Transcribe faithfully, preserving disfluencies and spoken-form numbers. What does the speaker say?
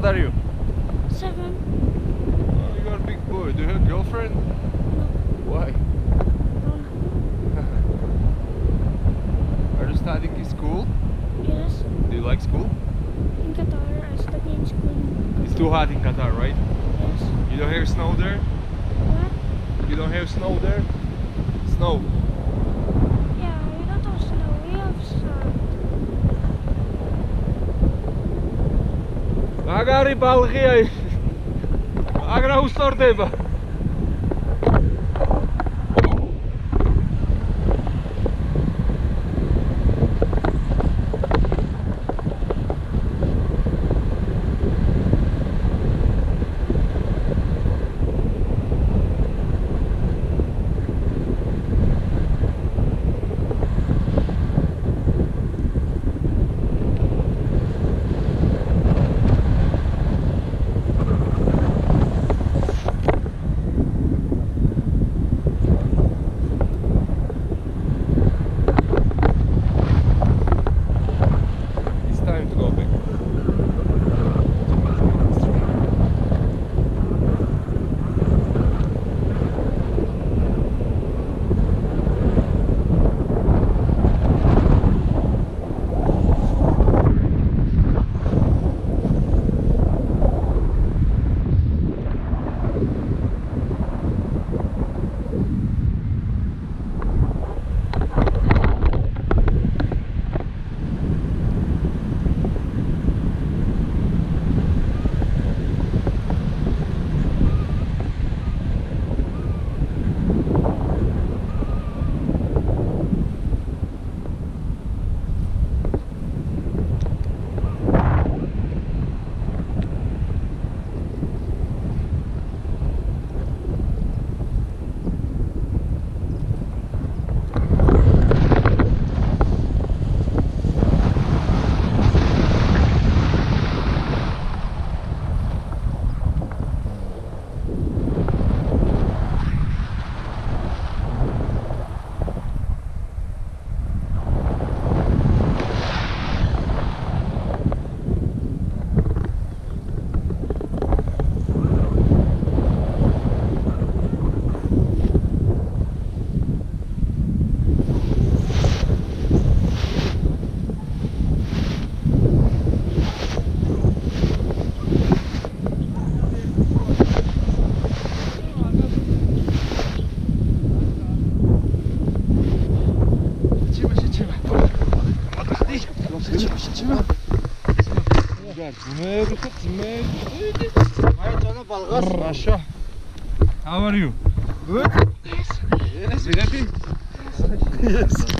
old are you? Seven. Oh, you are a big boy. Do you have a girlfriend? No. Why? Don't. Are you studying in school? Yes. Do you like school? In Qatar, I study in school. It's too hot in Qatar, right? Yes. You don't have snow there? What? You don't have snow there? Snow. Yeah, we don't have snow. We have sun. Agari balgi. Agra ustorteba. Time to go back. How are you? Good? Yes. Yes. You happy? Yes.